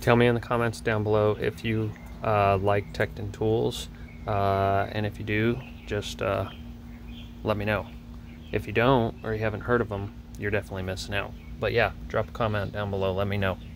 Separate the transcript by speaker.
Speaker 1: Tell me in the comments down below if you like Tekton tools, and if you do, just let me know. If you don't, or you haven't heard of them, you're definitely missing out. But yeah, drop a comment down below, let me know.